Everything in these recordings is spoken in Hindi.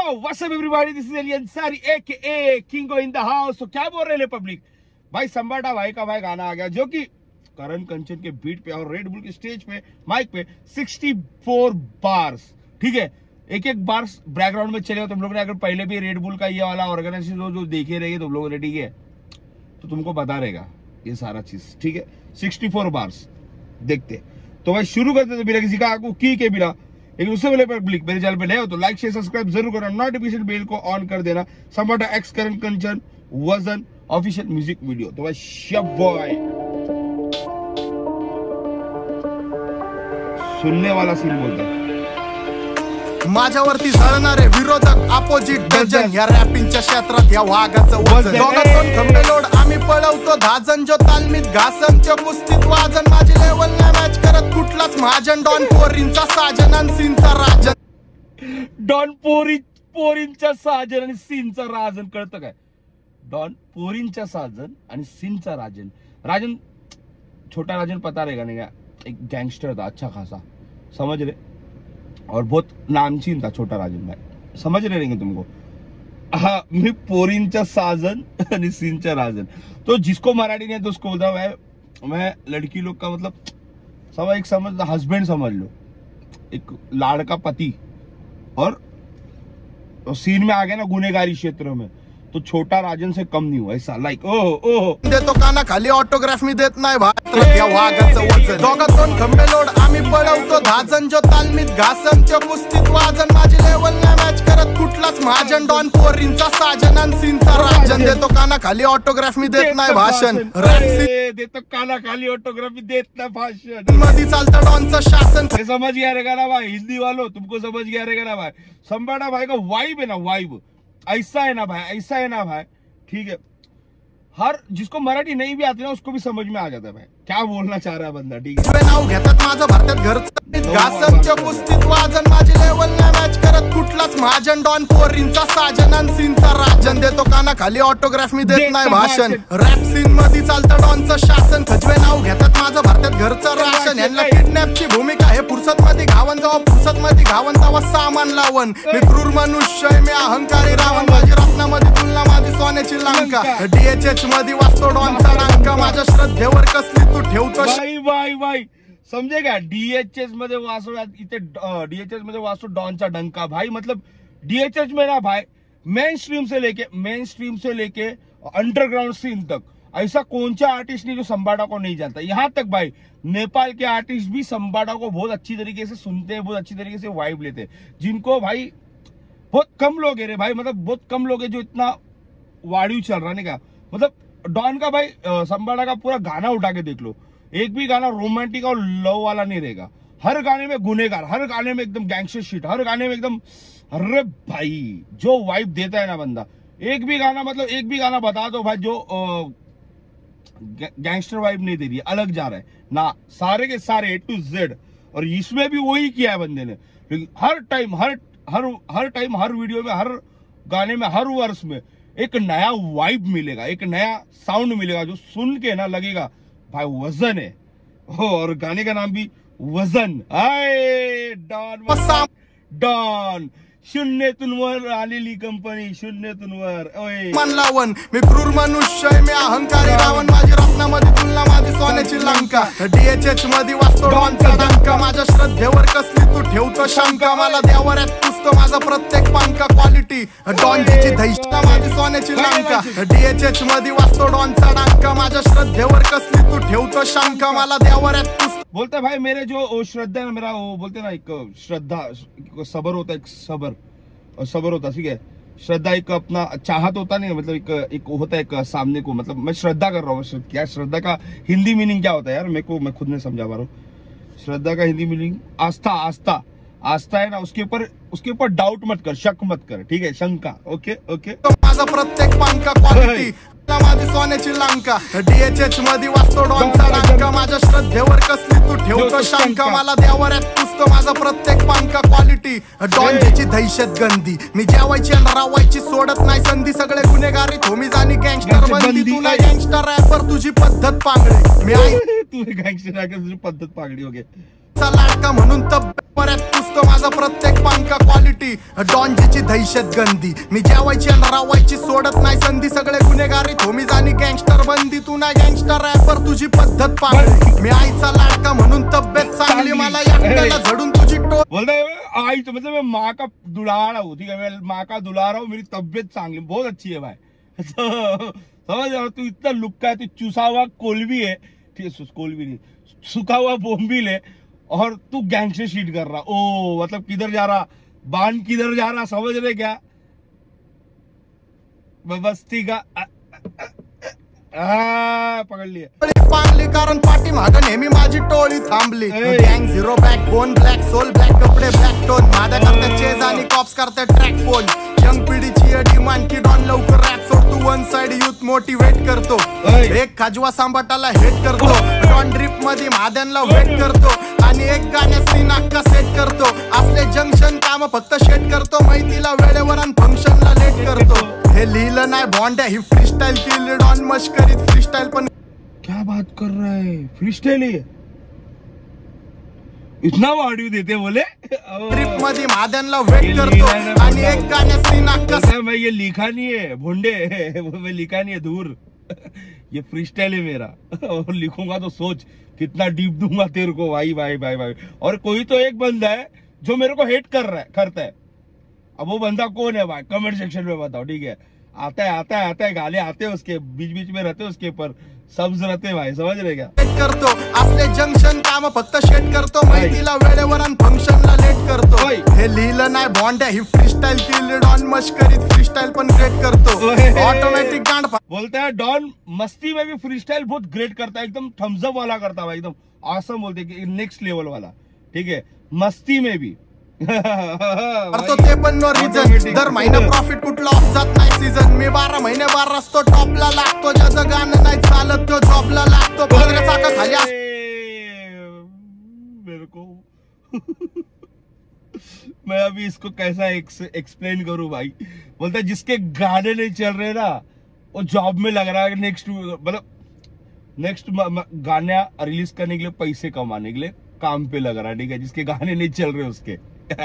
What's up everybody, this is Ali Ansari aka Kingo in the house. तो क्या बोल रहे हैं पब्लिक भाई, संबाटा भाई का भाई गाना आ गया जो कि करण कंचन के बीट पे और रेड बुल के स्टेज पे माइक पे 64 बार्स, ठीक है। एक एक बार्स बैकग्राउंड में चले हो तुम लोग ने, अगर पहले भी रेड बुल का ये वाला ऑर्गेनाइजेशन जो देखे रहेंगे तुम लोगों ने, ठीक है, तो तुमको बता रहेगा ये सारा चीज, ठीक है। 64 बार्स देखते तो भाई शुरू करते थे बिना किसी का आपको की के बिना। लेकिन उससे पहले पब्लिक मेरे चैनल पे नए हो तो लाइक शेयर सब्सक्राइब जरूर करना, नोटिफिकेशन बेल को ऑन कर देना। संबाटा एक्स करण कंचन वजन ऑफिशियल म्यूजिक वीडियो। तो भाई शब बॉय सुनने वाला सीन बोलता है, माझ्यावरती जळणारे विरोधक अपोजिट डझन, या रॅपिंगच्या क्षेत्रात या वाघाचं वजन। दोघातून खंबे लोड आम्ही पळवतो धाजन, जो तालमीत घासन त्यो कुस्तीत वाजन। माझी लेवल नाही मॅच करत कुठलाच महाजन, डॉन पोरींचा साजन आणि सीनचा राजन। डॉन पोरींच्या साजन आणि सीनचा राजन, कळतं काय? डॉन पोरींच्या साजन आणि सीनचा राजन। राजन छोटा राजन पता रहेगा नहीं, एक गैंगस्टर था अच्छा खासा, समझ रहे, और बहुत नामचीन था छोटा राजन भाई, समझ रहे रहेंगे तुमको। हाँ, मैं पोरींचा साजन आणि सीनचा राजन। तो जिसको मराठी नहीं है तो उसको बोलता मैं लड़की लोग का मतलब एक समझ हस्बैंड समझ लो, एक लाड़का पति, और तो सीन में आ गया ना गुनेगारी क्षेत्र में, तो छोटा राजन से कम नहीं हुआ ऐसा। लाइक ओह देतो काना खाली ऑटोग्राफ मी देत नाही भाई, या वाघाचं वजन। दोघातून खंबे लोड आम्ही पळवतो धाजन, जो तालमीत घासन त्यो कुस्तीत वाजन। माझी लेवल नाही मॅच करत कुठलाच महाजन, डॉन पोरींचा साजन आणि सीनचा राजन। देतो काना खाली ऑटोग्राफ मी देत नाही भाषण, देतो काना खाली ऑटोग्राफ मी देत नाही भाषण, मध्ये चालतं डॉनचं शासन। समझ गया रहेगा ना भाई, हिंदी वालों तुमको समझ गया रहेगा ना भाई। संबाटा भाई का वाइब है ना, वाइब ऐसा है ना भाई, ऐसा है ना भाई, ठीक है। हर जिसको मराठी नहीं भी आती ना उसको भी समझ में आ जाता है भाई क्या बोलना चाह रहा है बंदा, ठीक है। नाव घेतात माझं भारतात घरचं घासन, त्यो कुस्तीत वाजन। माझी लेवल नाही मॅच करत कुठलाच महाजन, डॉन पोरींचा साजन आणि सीनचा राजन। देतो काना खाली ऑटोग्राफ मी देत नाही भाषण, रॅप सीन मध्ये चालतं डॉनचं शासन। खजवे नाव घेतात माझं भारतात घरचं राशन, यांना किडनॅपची भूमिका हे फुरसत मध्ये घावन, जेव्हा फुरसत मध्ये घावन तेव्हा सामान लावन। मी क्रूर मनुष्य मी अहंकारी रावण, माझी रत्नामध्ये तुलना माझी सोन्याची लंका। DHH मध्ये वाचतो डॉनचा डंका, माझ्या श्रद्धेवर कसली तू ठेवतो भाई समझेगा। DHS मध्ये वाचो इथे, DHS मध्ये वाचो डॉनचा डंका भाई, मतलब DHS में ना भाई मेन स्ट्रीम से लेके अंडरग्राउंड सीन तक ऐसा कौन सा आर्टिस्ट नहीं जो संबाटा को नहीं जानता। यहाँ तक भाई नेपाल के आर्टिस्ट भी संबाटा को बहुत अच्छी तरीके से सुनते हैं, बहुत अच्छी तरीके से वाइब लेते हैं, जिनको भाई बहुत कम लोग है रे भाई, मतलब बहुत कम लोग है जो इतना वाड़ियों चल रहा है का। मतलब डॉन का भाई संबाटा का पूरा गाना उठा के देख लो, एक भी गाना रोमांटिक और लव वाला नहीं रहेगा। हर गाने में गुनेगार, हर गाने में एकदम गैंगस्टर शिट, हर गाने में एकदम अरे भाई जो वाइब देता है ना बंदा। एक भी गाना बता दो भाई जो गैंगस्टर वाइब नहीं दे रही है, अलग जा रहा है ना, सारे के सारे A to Z। और इसमें भी वही किया है बंदे ने, लेकिन हर टाइम हर वीडियो में, हर गाने में, हर वर्स में एक नया वाइब मिलेगा, एक नया साउंड मिलेगा जो सुन के ना लगेगा भाई वजन है। और गाने का नाम भी वजन। आए डॉन शून्यातून वर आलेली कंपनी, शून्यातून वर मन लावण। मी क्रूर मनुष्य मी अहंकारी रावण, माझी रत्नामध्ये तुलना माझी सोन्याची लंका। DHH मध्ये वाचतो डॉनचा डंका, माझ्या श्रद्धेवर कसली तू ठेवतो शंका। मला देवाऱ्यात पुसतो माझा प्रत्येक पंखा, क्वालिटी डॉनची धैर्य माझी सोन्याची लंका। DHH मध्ये वाचतो डॉनचा डंका, माझ्या श्रद्धेवर कसली तू ठेवतो शंका। मला देवाऱ्यात पुसतो बोलते भाई मेरे जो श्रद्धा है ना, मेरा वो बोलते ना एक श्रद्धा सबर होता है, एक सबर होता, ठीक है। श्रद्धा एक अपना चाहत होता नहीं, मतलब एक होता है एक सामने को, मतलब मैं श्रद्धा कर रहा हूँ। क्या श्रद्धा का हिंदी मीनिंग क्या होता है यार, मैं खुद नहीं समझा पा रहा हूँ। श्रद्धा का हिंदी मीनिंग आस्था है ना, उसके ऊपर डाउट मत कर, शक मत कर, ठीक है, शंका। ओके माझा प्रत्येक पंखा क्वालिटी माझी सोन्याची लंका। DHH मध्ये वाचतो डॉनचा डंका, माझ्या श्रद्धेवर कसली तू ठेवतो शंका। मला देवाऱ्यात पुसतो माझा प्रत्येक पंखा, क्वालिटी डॉनची दहशत गंदी। मी जेवायची आणि रावायची सोडत नाही संधी, सगळे गुन्हेगारी होमीज आणि गँगस्टर बंदी। तू नाही गँगस्टर रॅपर तुझी पद्धत पांगडी, मी आई तू गँगस्टर रॅपर तुझी पद्धत पांगडी। ओके लाडका म्हणून तब्येत पुसतो माझा प्रत्येक पानका क्वालिटी डॉनची दहशत गंदी मी जेवायची आणि रावायची सोडत नाही संधी सगळे गुन्हेगारी होमीज आणि गँगस्टर बंदी तू ना गँगस्टर रॅपर तुझी पद्धत पाळली मी आईचा लाडका म्हणून तब्येत चांगली मला एकट्याला झडून तुझी बोलता है आई तो मतलब मैं माँ का दुलारा हूँ, ठीक है, मैं माँ का दुलारा हूँ, मेरी तबीयत चांगली बहुत अच्छी है भाई। समझ रहा तू इतना लुक्का है, तू चूसा हुआ कोलबी है, ठीक है, कोलबी नहीं सूखा हुआ बोम्बिल है और तू गैंगस्टर शीट कर रहा। ओ मतलब किधर जा रहा, बान किधर जा रहा, समझ रहे क्या? बस्ती का पकड लिया पांगली कारण पाठी माग नेहमी माझी टोळी थांबली गँग zero backbone black soul black कपडे ब्लॅक टोन माझ्या करते चेज आणि कॉप्स करते ट्रॅक फोन यंग पिढीची डिमांड की डॉन लवकर रॅप सोड तू वन साइड युथ मोटिवेट करतो एक खाजवा सांबाटाला हेट करतो डॉन ड्रिप मध्ये महाद्यांना वेट करतो आणि एक गाण्यात सीन अक्का सेट करतो असले जंक्शन काम फक्त शेट करतो माहितीला वेळेवर आणि फंक्शनला लेट करतो हे लिहिलं नाही बॉन्ड ही फ्रीस्टाईल केली डॉन मस्करीत फ्रीस्टाईल पण क्या बात कर रहा है, फ्रीस्टाइल है, इतना ऑडियो देते बोले ट्रिप मध्ये महाद्यांना वेट करतो आणि एक गाण्यात सीन अक्का मैं ये लिखा नहीं है भोंडे मैं लिखा नहीं है दूर ये फ्रीस्टाइल है मेरा और लिखूंगा तो सोच कितना डीप दूंगा तेरे को भाई भाई भाई भाई। और कोई तो एक बंदा है जो मेरे को हेट कर रहा है करता है, अब वो बंदा कौन है भाई कमेंट सेक्शन में बताओ, ठीक है? आता है गाले आते हैं उसके बीच बीच में रहते हैं उसके ऊपर सब्ज रहते हैं भाई, समझ रहे क्या? करतो असले जंक्शन काम फक्त शेट करतो माहितीला वेळेवर आणि फंक्शनला लेट करतो हे लिहिलं नाही बॉन्ड ही फ्रीस्टाईल केली डॉन मस्करीत फ्रीस्टाईल पण ग्रेट करतो ऑटोमॅटिक गांड बोलता है डॉन मस्ती में भी फ्रीस्टाइल बहुत ग्रेट करता है, एकदम थम्स अप वाला करता है, एकदम ऑसम बोलते कि नेक्स्ट लेवल वाला, ठीक है, मस्ती में भी करतो ते पण नो रिझन दर महिना प्रॉफिट कुठला ऑफ जात नाही सीझन मी 12 महिने 12 असतो टॉपला लागतो ज्याचं गाणं नाही चालत तो जॉबला लागतो पांढऱ्या चाका खाली मेरे को मैं अभी इसको कैसा एक्सप्लेन करूं भाई। बोलता है जिसके गाने नहीं चल रहे ना वो जॉब में लग रहा है, नेक्स्ट मतलब नेक्स्ट गाना रिलीज करने के लिए पैसे कमाने के लिए काम पे लग रहा है, ठीक है, जिसके गाने नहीं चल रहे उसके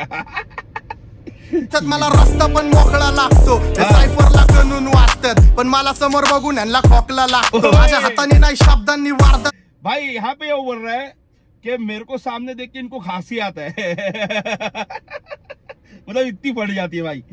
मला रस्ता पण मोकळा लागतो सायफरला कनून वाचतात पण मला समोर बघून यांना खोकला लागतो माझ्या हाताने नाही शब्दांनी वारतात भाई। यहाँ पे वो बोल रहा है कि मेरे को सामने देख के इनको खांसी आता है मतलब इतनी पड़ जाती है भाई।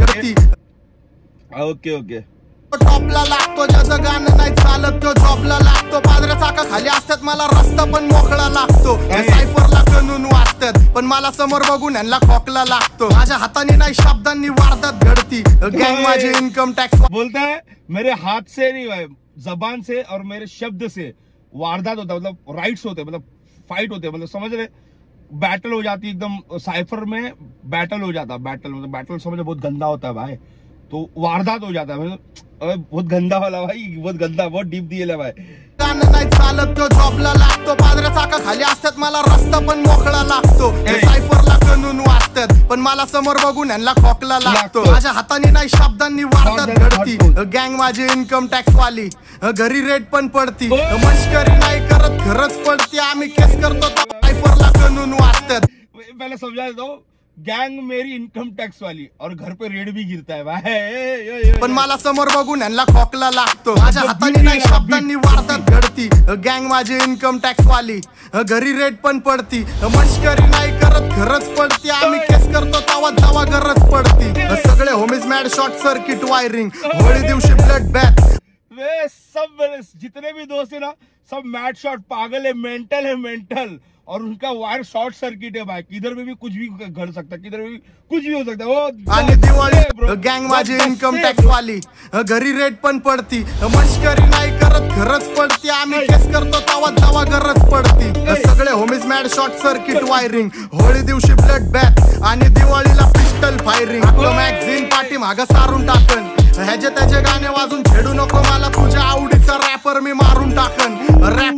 ओके ओके टॉपला लागतो ज्याचं गाणं नाही चालत तो जॉबला लागतो पांढऱ्या चाका खाली असतात मला रस्ता पण मोकळा लागतो सायफरला कनून वाचतात पण मला समोर बघून यांना खोकला लागतो माझ्या हाताने नाही शब्दांनी वारदात घडती गँग माझे इन्कम टॅक्स बोलता है मेरे हाथ से नहीं भाई जबान से और मेरे शब्द से वारदात होता है, मतलब राइट्स होते, मतलब फाइट होते, मतलब समझ रहे, बैटल हो जाती एकदम साइफर में बैटल हो जाता, बैटल मतलब बैटल समझ बहुत गंदा होता है भाई, तो वारदात हो जाता है, मतलब बहुत गंदा वाला भाई, बहुत गंदा, बहुत डीप दिए भाई। गाणं नाही चालत तो जॉबला लागतो पांढऱ्या चाका खाली असतात मला रस्ता पण मोकळा लागतो सायफरला कनून वाचतात पण मला समोर बघून यांना खोकला लागतो माझ्या हाताने नाही शब्दांनी वारदात घडती गँग माझी इन्कम टॅक्स वाली घरी रेट पण पडती मस्करी नाही करत खरंच पडती आम्ही केस करतो सायफरला कनून वाचतात। पहले समझा देता हूँ, गैंग मेरी इनकम टैक्स वाली और घर पे रेड भी गिरता है भाई पण मला समोर बघून यांना खोकला लागतो माझ्या हाताने नाही शब्दांनी वारदात घडती गँग माझी इन्कम टॅक्स वाली घरी रेट पण पडती मस्करी नाही करत खरंच पडती आम्ही केस करतो तेव्हा जावा गरज पडती सगळे homies mad short circuit wiring Holi दिवशी ब्लड बॅथ वे सब मेरे जितने भी दोस्त है ना सब मैड शॉट पागल है, मेंटल और उनका वायर शॉर्ट सर्किट है भाई, किधर में भी कुछ भी घड़ सकता है, किधर में भी कुछ भी हो सकता है। वो आणि दिवाळी गँग माझी इन्कम टॅक्स वाली घरी रेट पण पडती मस्करी नाही करत खरंच पडती आम्ही केस करतो तेव्हा जावा गरज पडती सगळे homies mad short circuit wiring Holi दिवशी ब्लड बॅथ आणि दिवाळीला पिस्टल फायरिंग मॅगझिन पाठी माग सारून टाकन ह्याचे त्याचे गाणे वाजून छेडू नको मला तुझ्या आवडीचा रॅपर मी मारून टाकन रॅप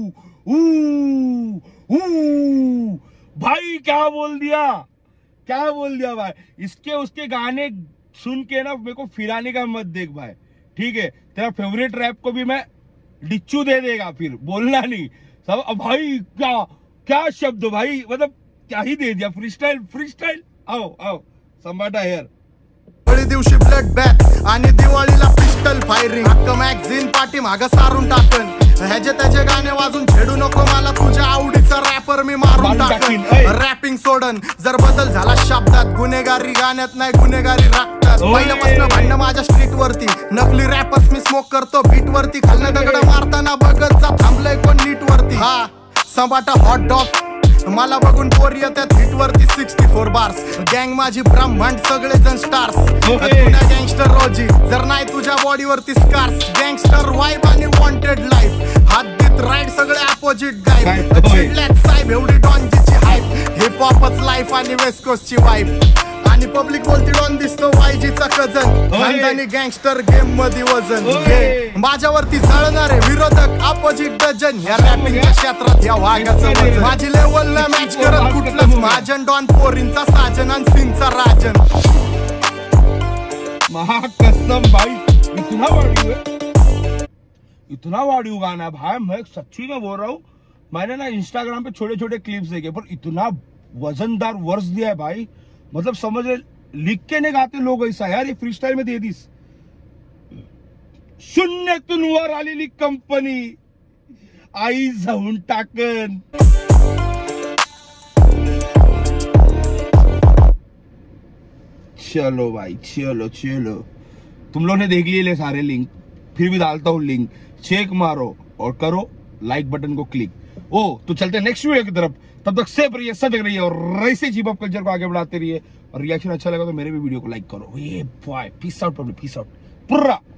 भाई क्या बोल दिया भाई। इसके उसके गाने सुन के ना मेरे को फिराने का मत देख भाई, ठीक है, तेरा फेवरेट रैप को भी मैं डिच्चू दे देगा फिर बोलना नहीं सब भाई। क्या क्या शब्द भाई, मतलब क्या ही दे दिया. Freestyle freestyle. आओ आओ संभाटा हेअर. दिवाळी दिवशी ब्लड बॅग आणि दिवाळीला पिस्टल फायरिंग. हक्क मॅगझिन पाठी माग सारून टाकन. ह्याचे त्याचे गाणे वाजून छेडू नको मला, तुझ्या आवडीचा रॅपर मी मारून टाकन. रॅपिंग सोडन जर बदल झाला शब्दात, गुन्हेगारी गाण्यात नाही गुन्हेगारी राखतात. पहिल्यापासून भांडणं माझ्या स्ट्रीट वरती, नकली रॅपर्स मी स्मोक करतो बीट वरती. खाल्लं दगड मारताना बघत जा थांबलंय कोण नीट वरती. हा संभाटा हॉट डॉग मला बघून पोर येतात हिट वरती. 64 बार्स गँग माझी ब्रह्मांड सगळेजण स्टार्स. पुण्या गँगस्टर रोजी जर नाही तुझ्या बॉडीवरती स्कार्स. गँगस्टर वाईब आणि वॉन्टेड लाईफ, हात देत राईड सगळे अपोजिट गाईड. चिडल्यात साहेब एवढी डॉनची हाईप. हिप हॉपच लाईफ आणि वेस्ट कोस्टची वाईब. आणि पब्लिक बोलती डॉन दिसतो वायजीचा कजन. खानदानी गँगस्टर गेम मध्ये वजन. माझ्यावरती जळणारे विरोधक अपोजिट डझन. या रॅपिंगच्या क्षेत्रात या वाघाचं वजन. माझी लेवल न मॅच करत कुठलंच महाजन. डॉन पोरींचा साजन आणि सीनचा राजन. महाकसम भाई इतना वाडियो गाना भाई. मैं सच्ची में बोल रहा हूँ, मैंने ना इंस्टाग्राम पे छोटे छोटे क्लिप्स देखे पर इतना वजनदार वर्स दिया है भाई. मतलब समझ रहे, लिख के नहीं गाते लोग ऐसा यार. ये फ्रीस्टाईल में दे दीस. शून्यातून वर आलेली कंपनी आई जाऊन टाकन. चलो भाई चलो चलो. तुम लोगों ने देख लिए सारे लिंक, फिर भी डालता हूँ लिंक. चेक मारो और करो लाइक बटन को क्लिक. ओ तो चलते नेक्स्ट वीडियो की तरफ. तब तक सेफ रहिए, सजग रहिए और ऐसे हिप हॉप कल्चर को आगे बढ़ाते रहिए. और रिएक्शन अच्छा लगा तो मेरे भी वीडियो को लाइक करो. ये boy peace out public, peace out.